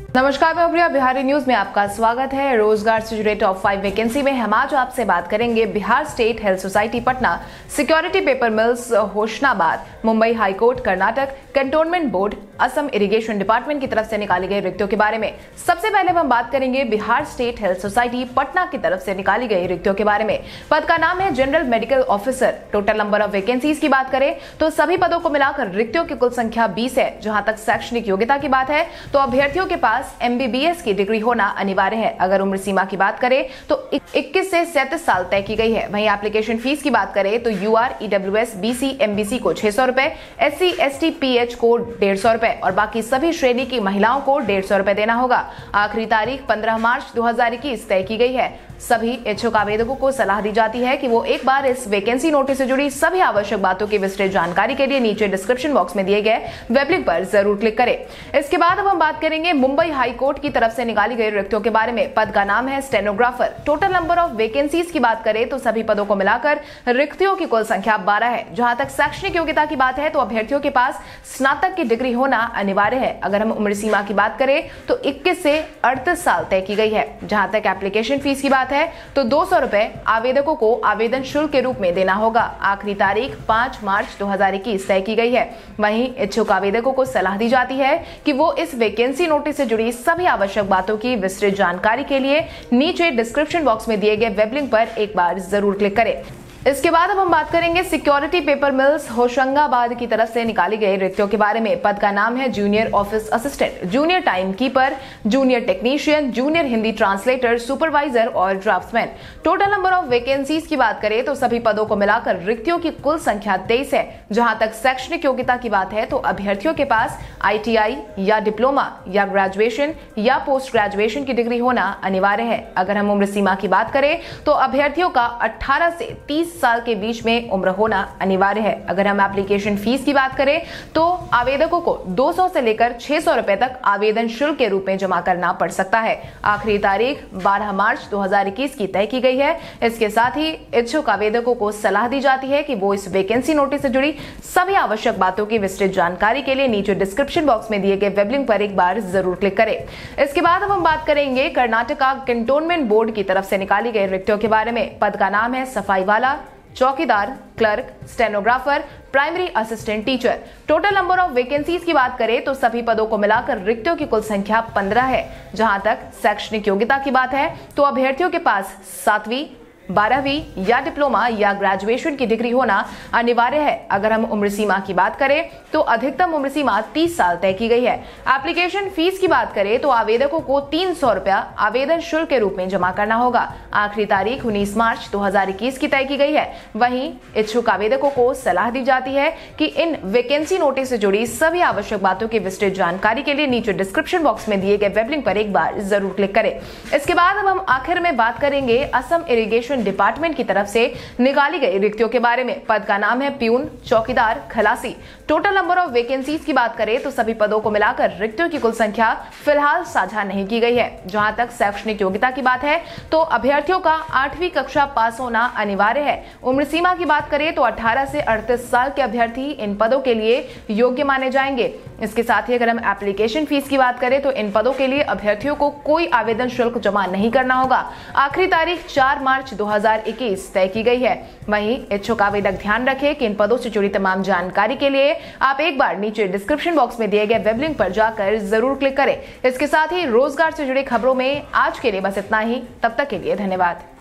नमस्कार, मैं प्रिया। बिहारी न्यूज में आपका स्वागत है। रोजगार से जुड़े टॉप 5 वैकेंसी में हम आज आपसे बात करेंगे Bihar state health society Patna, security paper mills Hoshangabad, Mumbai high court Karnataka, cantonment board, Assam irrigation department की तरफ से निकाली गई रिक्तियों के बारे में। सबसे पहले हम बात करेंगे Bihar state health society Patna की तरफ से निकाली गई रिक्तियों के बारे में। पद का नाम है general medical officer. Total number of vacancies की बात करें तो सभी पदों को मिलाकर रिक्तियों की कुल संख्या 20 है। जहां तक शैक्षणिक योग्यता की बात है तो अभ्यर्थियों के पास MBBS की डिग्री होना अनिवार्य है। अगर उम्र सीमा की बात करें तो 21 से 37 साल तय की गई है। वहीं एप्लीकेशन फीस की बात करें तो UR, EWS, BC, MBC को 600 रुपए, SC, ST, PH को 150 रुपए और बाकी सभी श्रेणी की महिलाओं को 150 रुपए देना होगा। आखिरी तारीख 15 मार्च 2021 तय की गई है। सभी इच्छुक आवेदकों को सलाह दी जाती है कि वो एक बार इस वैकेंसी नोटिस से जुड़ी सभी आवश्यक बातों की विस्तृत जानकारी के लिए नीचे डिस्क्रिप्शन बॉक्स में दिए गए वेब लिंक पर जरूर क्लिक करें। इसके बाद अब हम बात करेंगे मुंबई हाईकोर्ट की तरफ से निकाली गई रिक्तियों के बारे में। पद का नाम है stenographer. Total number of vacancies की बात करें तो सभी पदों को मिलाकर रिक्तियों की कुल संख्या 12 है। जहां तक शैक्षणिक योग्यता की बात है तो अभ्यर्थियों के पास स्नातक की डिग्री होना अनिवार्य है। अगर हम उम्र सीमा की बात करें तो 21 से 38 साल तय की गई है। जहां तक एप्लीकेशन फीस की बात है तो 200 रुपए आवेदकों को आवेदन शुल्क के रूप में देना होगा। आखिरी तारीख 5 मार्च 2021 तय की गई है। वहीं इच्छुक आवेदकों को सलाह दी जाती है कि वो इस वैकेंसी नोटिस से जुड़ी सभी आवश्यक बातों की विस्तृत जानकारी के लिए नीचे डिस्क्रिप्शन बॉक्स में दिए गए वेब लिंक पर एक बार जरूर क्लिक करें। इसके बाद अब हम बात करेंगे सिक्योरिटी पेपर मिल्स होशंगाबाद की तरफ से निकाली गई रिक्तियों के बारे में। पद का नाम है junior office assistant, junior time keeper, junior technician, junior Hindi translator, supervisor और draftsman. Total number of vacancies की बात करें तो सभी पदों को मिलाकर रिक्तियों की कुल संख्या 23 है। जहां तक शैक्षणिक योग्यता की बात है तो अभ्यर्थियों के पास ITI या डिप्लोमा या ग्रेजुएशन या पोस्ट ग्रेजुएशन की डिग्री होना अनिवार्य है। अगर हम उम्र सीमा की बात करें तो अभ्यर्थियों का 18 से 30 साल के बीच में उम्र होना अनिवार्य है। अगर हम एप्लीकेशन फीस की बात करें तो आवेदकों को 200 से लेकर 600 रुपए तक आवेदन शुल्क के रूप में जमा करना पड़ सकता है। आखिरी तारीख 12 मार्च 2021 की तय की गई है। इसके साथ ही इच्छुक आवेदकों को सलाह दी जाती है कि वो इस वैकेंसी नोटिस से जुड़ी सभी आवश्यक बातों की विस्तृत जानकारी के लिए नीचे डिस्क्रिप्शन बॉक्स में दिए गए वेब लिंक पर एक बार जरूर क्लिक करें। इसके बाद अब हम बात करेंगे कर्नाटका कैंटोनमेंट बोर्ड की तरफ से निकाली गई रिक्तियों के बारे में। पद का नाम है सफाई वाला, चौकीदार, clerk, stenographer, primary assistant teacher. Total number of vacancies की बात करें तो सभी पदों को मिलाकर रिक्तियों की कुल संख्या 15 है। जहां तक शैक्षणिक योग्यता की बात है तो अभ्यर्थियों के पास 7वीं, 12वीं या डिप्लोमा या ग्रेजुएशन की डिग्री होना अनिवार्य है। अगर हम उम्र सीमा की बात करें तो अधिकतम उम्र सीमा 30 साल तय की गई है। एप्लीकेशन फीस की बात करें तो आवेदकों को 300 रुपया आवेदन शुल्क के रूप में जमा करना होगा। आखिरी तारीख 19 मार्च 2021 की तय की गई है। वहीं इच्छुक आवेदकों को सलाह दी जाती है कि इन वैकेंसी नोटिस से जुड़ी सभी आवश्यक बातों की विस्तृत जानकारी के लिए नीचे डिस्क्रिप्शन बॉक्स में दिए गए वेब लिंक पर एक बार जरूर क्लिक करें। इसके बाद अब हम आखिर में बात करेंगे असम इरिगेशन डिपार्टमेंट की तरफ से निकाली गई रिक्तियों के बारे में। पद का नाम है प्यून, चौकीदार, खलासी। टोटल नंबर ऑफ वैकेंसीज की बात करें तो सभी पदों को मिलाकर रिक्तियों की कुल संख्या फिलहाल साझा नहीं की गई है। जहां तक शैक्षणिक योग्यता की बात है तो अभ्यर्थियों का 8वीं कक्षा पास होना अनिवार्य है। उम्र सीमा की बात करें तो 18 से 38 साल के अभ्यर्थी इन पदों के लिए योग्य माने जाएंगे। इसके साथ ही अगर हम एप्लीकेशन फीस की बात करें तो इन पदों के लिए अभ्यर्थियों को कोई आवेदन शुल्क जमा नहीं करना होगा। आखिरी तारीख 4 मार्च 2021 तय की गई है। वहीं इच्छुक आवेदक ध्यान रखें कि इन पदों से जुड़ी तमाम जानकारी के लिए आप एक बार नीचे डिस्क्रिप्शन बॉक्स में दिए गए वेब लिंक पर जाकर जरूर क्लिक करें। इसके साथ ही रोजगार से जुड़ी खबरों में आज के लिए बस इतना ही। तब तक के लिए धन्यवाद।